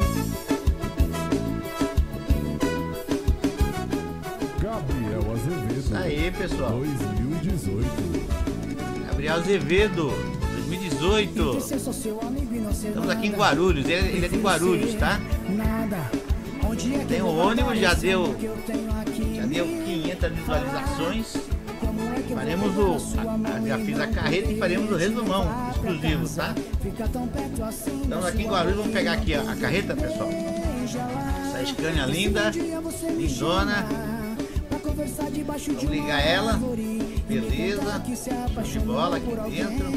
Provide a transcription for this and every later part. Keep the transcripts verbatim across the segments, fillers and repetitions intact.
Gabriel Azevedo. Isso aí, pessoal. dois mil e dezoito. Gabriel Azevedo, dois mil e dezoito. Estamos aqui em Guarulhos. Ele, ele é de Guarulhos, tá? Tem o ônibus, já deu, já deu quinhentas visualizações. Faremos o. A, a, já fiz a carreta e faremos o resumão exclusivo, tá? Estamos aqui em Guarulhos. Vamos pegar aqui a, a carreta, pessoal. Essa Scania linda, lindona. Vamos ligar ela. Beleza. Show de bola aqui dentro.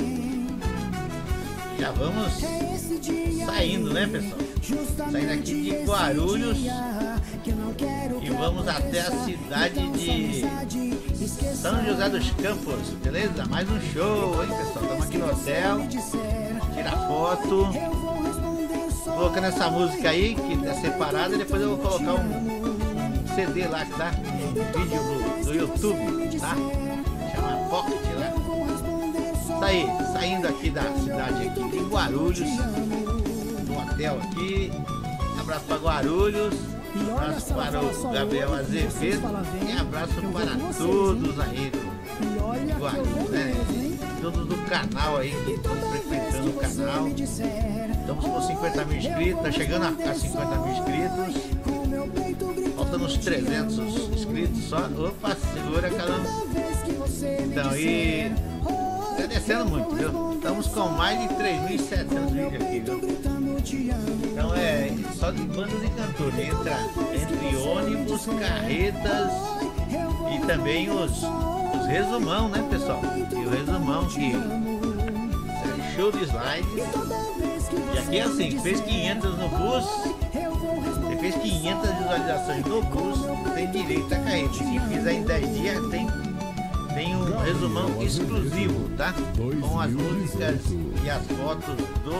Já vamos saindo, né, pessoal? Saindo aqui de Guarulhos e vamos até a cidade de São José dos Campos, beleza? Mais um show, hein, pessoal? Estamos aqui no hotel, tira foto, colocando essa música aí que é separada, e depois eu vou colocar um, um C D lá, tá? Um vídeo do, do YouTube, tá? Chama Pocket lá. Isso aí, saindo aqui da cidade aqui de Guarulhos, do hotel aqui. Abraço para Guarulhos, abraço para o Gabriel Azevedo e abraço para todos aí do Guarulhos, né? Todos do canal aí que estão frequentando o canal. Estamos com cinquenta mil inscritos, tá chegando a cinquenta mil inscritos. Faltando uns trezentos inscritos só. Opa, segura, caramba. Então, e agradecendo muito, viu? Estamos com mais de três mil e setecentos vídeos aqui, viu? Então é só de bandas e cantores. Entra entre ônibus, carretas e também os, os resumão, né, pessoal? E o resumão que é show de slides. E aqui é assim, fez quinhentas no bus, você fez quinhentas visualizações no bus, tem direito a carreta. Se fizer em dez dias, tem, tem um resumão exclusivo, tá? Com as músicas e as fotos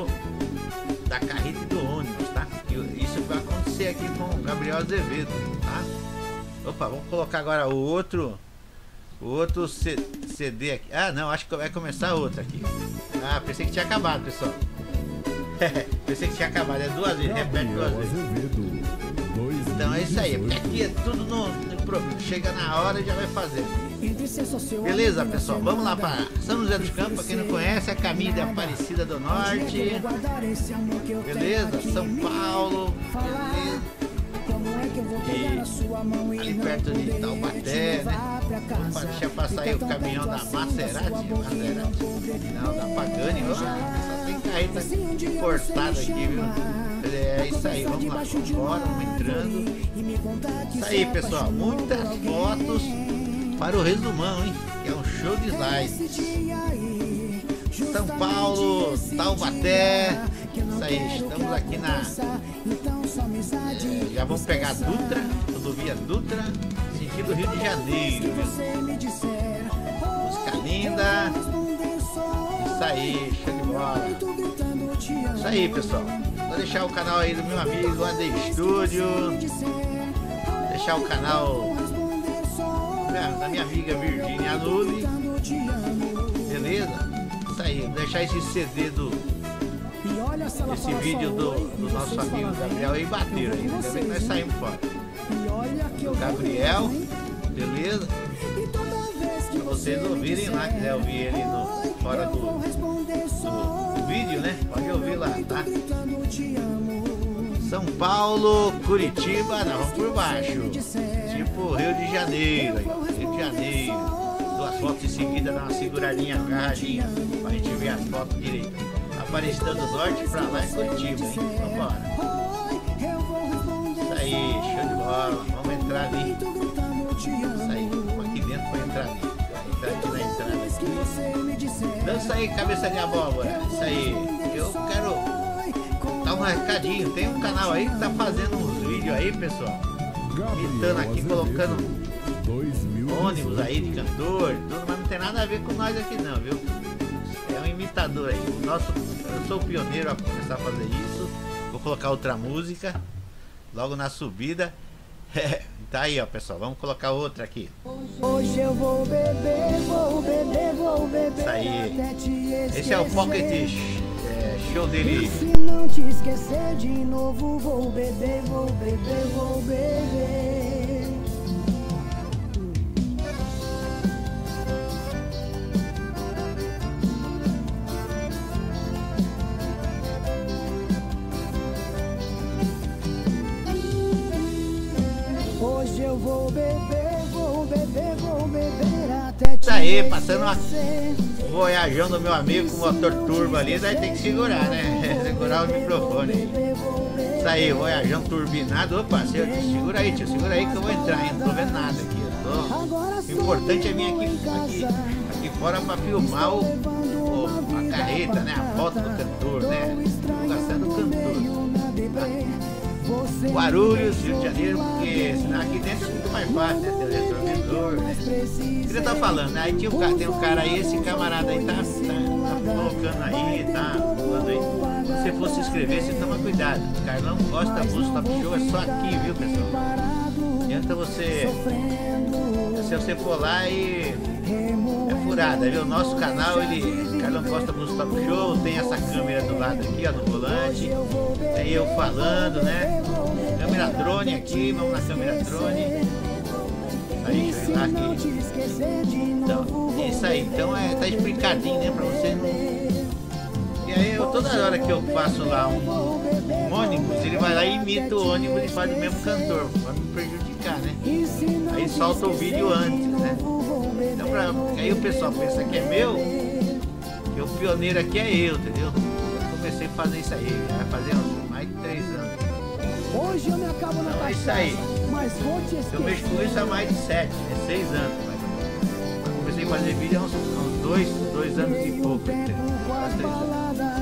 do, da carreta e do ônibus, tá? E isso vai acontecer aqui com o Gabriel Azevedo, tá? Opa, vamos colocar agora o outro, o outro C D aqui. Ah, não, acho que vai começar outro aqui. Ah, pensei que tinha acabado, pessoal. Pensei que tinha acabado, é duas vezes, repete duas vezes. Então é isso aí, porque aqui é tudo no, no improviso. Chega na hora e já vai fazer. Beleza, pessoal, vamos lá para São José dos Campos. Quem não conhece, é caminho de Aparecida do Norte. Beleza, São Paulo. Beleza. E ali perto de Taubaté, né? Opa, deixa passar aí o caminhão da Maserati, Maserati. Não, da Pagani. Oh, só tem carreta importada aqui, viu? É isso aí, vamos lá, vamos embora, vamos entrando. Isso aí, pessoal, muitas fotos para o resumão, hein? Que é um show de slides. São Paulo, Taubaté. Isso aí, estamos aqui na... É, já vamos pegar a Dutra, rodovia Dutra, sentido Rio de Janeiro, viu? Música linda. Isso aí, show de bola. Isso aí, pessoal. Vou deixar o canal aí do meu amigo A D Studio. Deixar o canal da minha amiga Virginia Luli. Beleza? Isso aí, vou deixar esse C D do... Esse vídeo do, do nosso amigo Gabriel aí bateram aí, ainda bem que nós saímos fora. Do Gabriel, beleza? Pra vocês ouvirem lá, quiser ouvir ele no, fora do, do, do vídeo, né? Pode ouvir lá, tá? São Paulo, Curitiba, não, vamos por baixo. Tipo Rio de Janeiro, aí, ó, Rio de Janeiro. Duas fotos em seguida, dá uma seguradinha, agarradinha, pra gente ver as fotos direito. Aparecida do Norte pra lá em Curitiba, hein? Vambora. Isso aí, show de bola. Vamos entrar ali. Isso aí, vamos aqui dentro pra entrar ali. Vai entrar aqui na entrada aqui. Dança aí, cabeça de abóbora. Isso aí. Eu quero dar um recadinho. Tem um canal aí que tá fazendo uns vídeos aí, pessoal. Imitando aqui, colocando ônibus aí de cantor, tudo, mas não tem nada a ver com nós aqui não, viu? É um imitador aí. O nosso, eu sou o pioneiro a começar a fazer isso. Vou colocar outra música logo na subida. Tá aí, ó, pessoal. Vamos colocar outra aqui. Hoje eu vou beber, vou beber, vou beber. Isso aí. Esse é o Pocket é, show dele te esquecer de novo, vou beber, vou beber, vou beber. Hoje eu vou beber, vou beber, vou beber até te Isso aí, passando uma voyajão do meu amigo com o motor turbo ali, daí tem que segurar, né? Segurar o microfone aí. Isso aí, voyajão turbinado. Opa, tio, segura aí, tio, segura aí que eu vou entrar, hein? Não tô vendo nada aqui. Eu tô... O importante é vir aqui, aqui, aqui fora pra filmar o, o, a carreta, né? A foto do cantor, né? Divulgação do cantor. Tá? Guarulhos, Rio de Janeiro, porque senão aqui dentro é muito mais fácil, né? Tem o retrovisor, né? O que ele tá falando, né? Aí tinha um cara, tem um cara aí, esse camarada aí tá, tá, tá colocando aí, tá falando aí. Se você for se inscrever, você toma cuidado. Carlão Costa Blues Top Show é só aqui, viu, pessoal? Adianta você, se você for lá e é furada, viu? O nosso canal, ele, Carlão Costa Blues Top Show, tem essa câmera do lado aqui, ó, no volante. Tem eu falando, né? Câmera drone aqui, vamos na câmera drone. Aí, deixa eu ir lá aqui. Então, isso aí, então é, tá explicadinho, né? Pra você não... E aí, eu, toda hora que eu faço lá um, um ônibus, ele vai lá e imita o ônibus e faz o mesmo cantor, pra me prejudicar, né? Aí solta o vídeo antes, né? Então, pra, aí o pessoal pensa que é meu, que o pioneiro aqui é eu, entendeu? Eu comecei a fazer isso aí, vai fazer uns mais de três anos. Hoje eu me acabo na Então é isso aí. mas vou te Eu mexo com isso há mais de sete, é seis anos. Eu comecei a fazer vídeo há uns, uns dois, dois anos e pouco, quase três anos.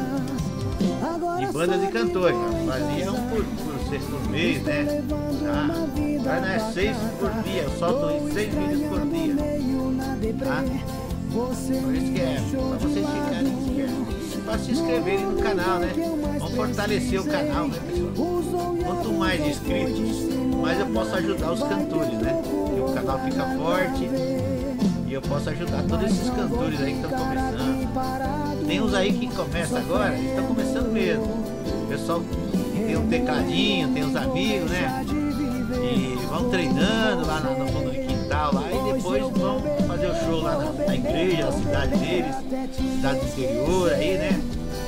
De bandas e cantores, fazia um por, por, seis por mês, né? Tá? Agora não é seis por dia, eu solto seis vídeos por dia. Tá? Por isso que é, pra vocês ficarem para se inscreverem no canal, né? Vamos fortalecer o canal, né, pessoal? Quanto mais inscritos, mais eu posso ajudar os cantores, né? E o canal fica forte e eu posso ajudar todos esses cantores aí que estão começando. Tem uns aí que começam agora, eles estão começando mesmo. O pessoal tem um tecladinho, tem uns amigos, né? E vão treinando lá no fundo do quintal lá e depois vão fazer o show lá na, na igreja, na cidade deles, cidade do interior aí, né?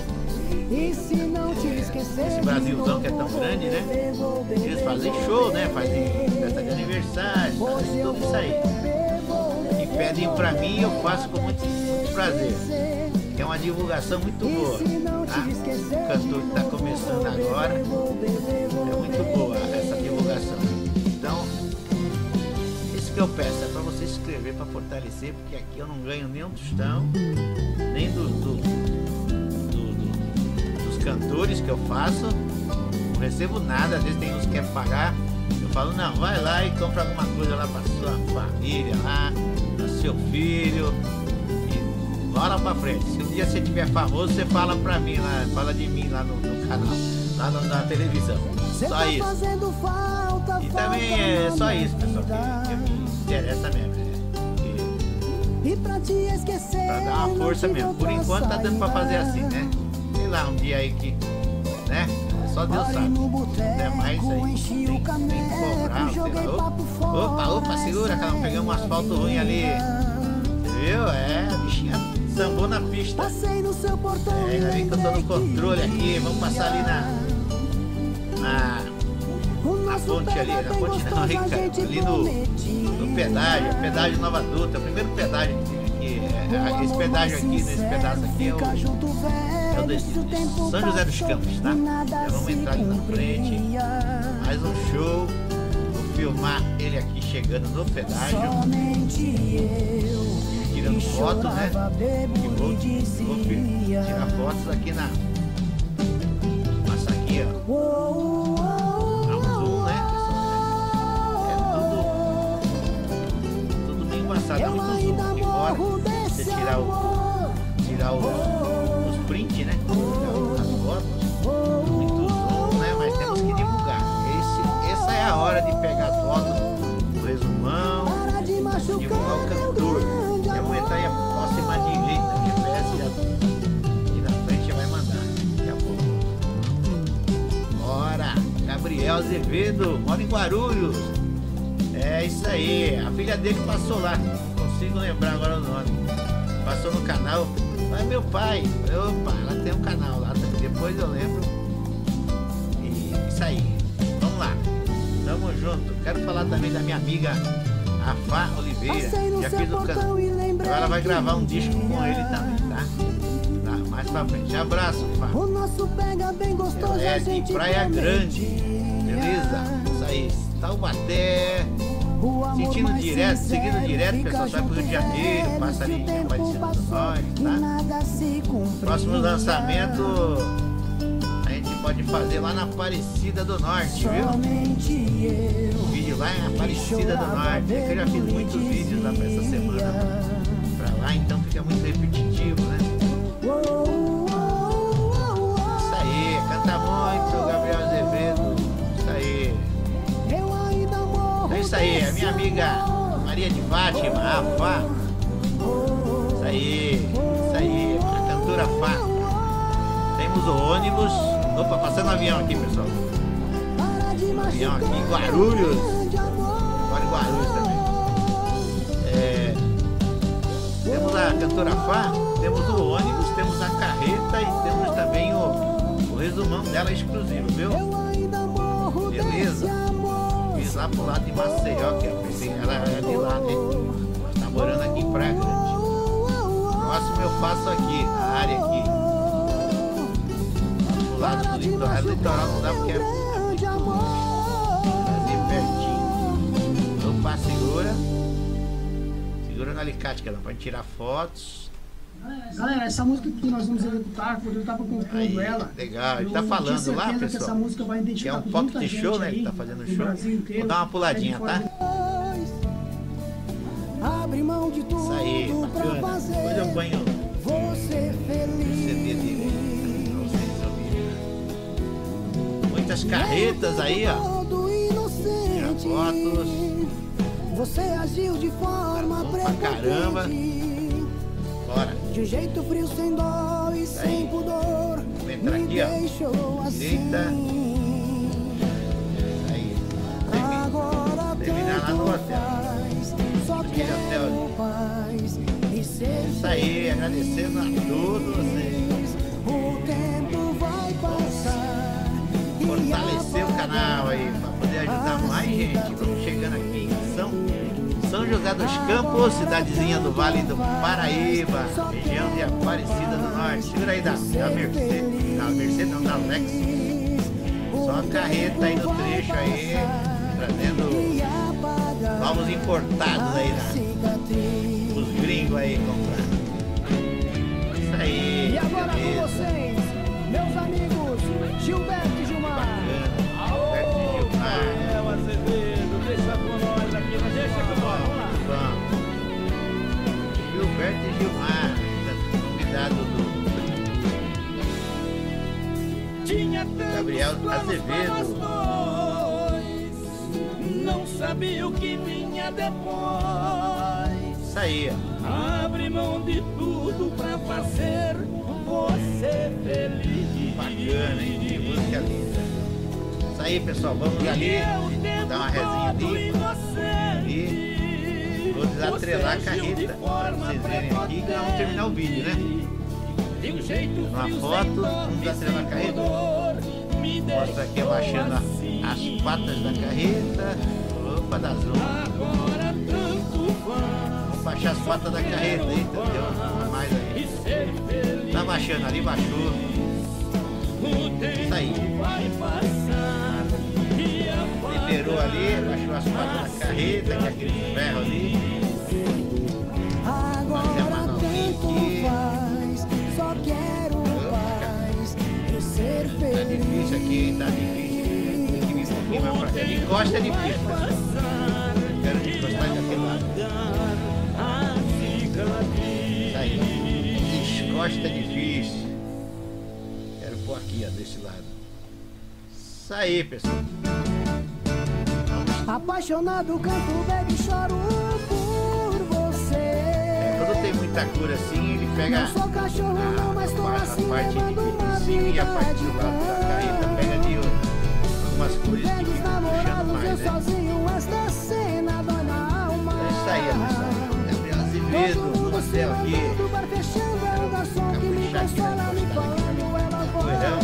É, esse Brasilzão que é tão grande, né? Eles fazem show, né? Fazem festa de aniversário, fazem tudo isso aí. E pedem pra mim e eu faço com muito, muito prazer. É uma divulgação muito boa, tá? O cantor que tá começando agora, é muito boa essa divulgação. Então, isso que eu peço, é pra você se inscrever, pra fortalecer, porque aqui eu não ganho nem um tostão, nem do, do, do, do, dos cantores que eu faço, não recebo nada. Às vezes tem uns que querem pagar, eu falo, não, vai lá e compra alguma coisa lá pra sua família, lá, pro seu filho, e bora pra frente. Se um dia você tiver famoso, você fala pra mim lá, fala de mim lá no, no canal, lá no, na televisão. Só isso. E também é só isso, pessoal, que, que me interessa mesmo. É, pra dar uma força mesmo. Por enquanto tá dando pra fazer assim, né? Sei lá, um dia aí que, né? Só Deus sabe. Até mais aí. Tem, tem que cobrar, sei lá. Opa, opa, segura, cara. Pegamos um asfalto ruim ali. Você viu? É, a bichinha sambou na pista. É, ainda bem que eu tô no controle aqui. Vamos passar ali na. Na. Na ponte ali, na ponte não, ali, cara, ali no, no pedágio, pedágio Nova Dutra, o primeiro pedágio aqui, é, esse pedágio aqui, nesse pedaço aqui é o, é o de, de São José dos Campos, tá? Já vamos entrar ali na frente, mais um show, vou filmar ele aqui chegando no pedágio, tirando foto, né? E vou, vou tirar fotos aqui na, passa aqui, ó. Dá muito zoom aqui fora, você tirar, o, tirar os, os prints, né? Tirar as fotos, muito zoom, né? Mas temos que divulgar. Esse, essa é a hora de pegar as fotos, o resumão, divulgar o cantor. Já vou entrar aí a próxima direita, G P S e na frente já vai mandar daqui a pouco. Gabriel Azevedo, mora em Guarulhos. É isso aí, a filha dele passou lá, não consigo lembrar agora o nome. Passou no canal, mas meu pai, opa, ela tem um canal lá, depois eu lembro. E isso aí, vamos lá, tamo junto. Quero falar também da minha amiga Afá Oliveira, já fiz o canal. Agora ela vai gravar um disco com ele também, tá? Tá, mais pra frente. Abraço, Fá. O nosso pega bem gostoso, ela é de Praia Grande, beleza? Isso aí, Taubaté. Sentindo direto, seguindo direto, pessoal, sai pro Rio de Janeiro, passa ali em Aparecida do Norte, tá? Próximo lançamento a gente pode fazer lá na Aparecida do Norte, viu? Vídeo lá em Aparecida do Norte, é que eu já fiz muitos vídeos lá pra essa semana pra lá, então fica muito repetitivo, né? Isso aí, canta muito, Gabriel Azevedo, isso aí. É isso aí, a minha amiga Maria de Fátima, a Fá. Isso aí, isso aí, a cantora Fá. Temos o ônibus. Opa, passando o avião aqui, pessoal. O avião aqui em Guarulhos. Agora em Guarulhos também. É, temos a cantora Fá, temos o ônibus, temos a carreta e temos também o, o resumão dela exclusivo, viu? Beleza? Fiz lá pro lado de Maceió, que eu pensei que ela é de lá, né? Mas tá morando aqui em Praia Grande. O próximo eu faço aqui, na área aqui. Pro lado do litoral. O litoral não dá porque é muito fazer pertinho. Opa, segura. Segura no alicate, que ela pode tirar fotos. Galera, essa música que nós vamos executar, quando eu tava compondo Aí, ela, legal, ele tá falando lá, que pessoal, essa música vai que é um muita pocket gente show, né? aí, Ele tá fazendo no show. Brasil inteiro. Vou dar uma puladinha, tá? Abre mão de tudo. Isso aí, bacana. Depois eu ponho Você o feliz. C D dele pra vocês ouvirem. Muitas carretas aí, ó. Todo inocente. Tira fotos. Você agiu de forma Bom pra caramba. prepotente. Bora. De jeito frio, sem dó e sem pudor. Vamos entrar Me aqui, ó. deixou assim. Direita. Aí. Termina, Agora terminar lá no tanto hotel. faz, só Aquele hotel quero ali. paz e ser Isso aí, agradecendo a todos vocês. O tempo vai passar e Fortalecer o apagar. canal aí, pra poder ajudar mais gente. Vamos chegando aqui em São, São José dos Campos, cidadezinha do Vale do Paraíba, região de Aparecida do Norte. Segura aí da, da Mercedes, da Mercedes não, da Lex. Só a carreta aí no trecho aí, trazendo novos importados aí, né? Os gringos aí comprar. Isso aí, E agora com beleza. vocês, meus amigos Gilberto e Gilmar. Bacana, Gilberto e Gilmar. É o Azevedo, deixa com nós aqui, não deixa com nós, vamos lá. Vamos. Gilberto e Gilmar, convidado do Tinha Gabriel tantos planos para nós Azevedo. dois, não sabia o que vinha depois. Isso aí, ó. Abre mão de tudo pra fazer você feliz. Bacana, hein? Que música linda. Isso aí, pessoal. Vamos ali. Dar uma resinha ali. E vou desatrelar a carreta. Pra vocês verem aqui que nós vamos terminar o vídeo, né? Uma foto, vamos desatrelar a carreta. Mostra aqui abaixando a- as patas da carreta. Opa, da zona. Vamos baixar as patas da carreta aí, entendeu? Mais aí. Tá baixando ali, baixou. Isso aí. Liberou ali, baixou as patas da carreta, que é aquele ferro ali. Fazer a Agora manobrinha tanto aqui. faz, só quero paz e ser Tá difícil aqui, hein? Tá difícil. Tem que vir um pouquinho mais pra cá. De costa é difícil, pessoal. Quero encostar daquele lado. Isso aí. Descosta é difícil. Quero pôr aqui, ó, desse lado. Isso aí, pessoal. apaixonado, canto, bebe, choro por você. É, quando tem muita cura assim, ele pega Não sou cachorro, a, não, mas tô a, a assim, parte levando uma de cima e a vida parte de do lado da cão. carreta pega de algumas algumas coisas que ficam puxando mais, né? É isso aí, pessoal. Gabriel Azevedo, no hotel aqui. Caprichar aqui na encostada aqui. Correão.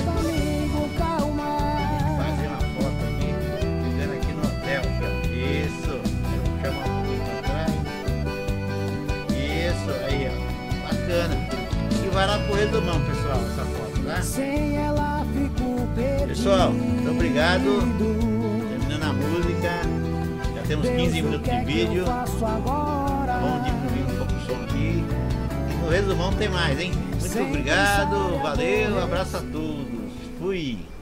Fazer uma foto aqui. Ficando aqui no hotel. Isso. Vou chamar um pouquinho pra trás. Isso, aí, ó. Bacana. E vai lá pro resumão, pessoal, essa foto, tá? Pessoal, muito obrigado. Terminando a música. Já temos quinze minutos de vídeo. Vamos diminuir um pouco o som aqui. E no resumão tem mais, hein? Muito obrigado, valeu, abraço a todos. Fui!